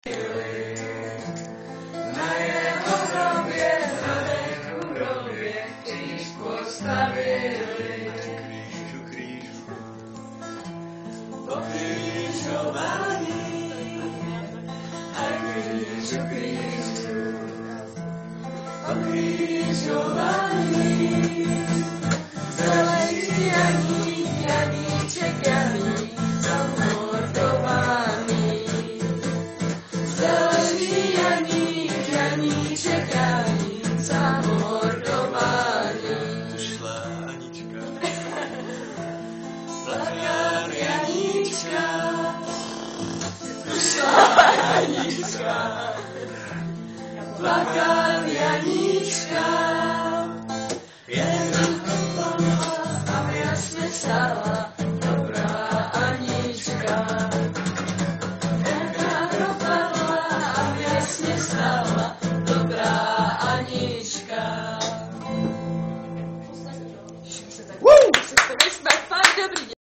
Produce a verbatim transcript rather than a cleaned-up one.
Na jeho hrobě, na vechu hrobě, kříž postavili. Křížu, křížu, Pokrižovaní, a krížu, krížu, pokrižovaní. Zelený Janík, Janíček, Janík, zamordovaný. Zelený Janík, Janíček, Janík, zamordovaný. ušla Anička, Plakal Janíčka, ušla Janíčka, plakal Janíčka, jen dopadla a jasně stala dobrá Anička. Jen dopadla a jasně stala dobrá Anička. Woo! Fakt dobrý.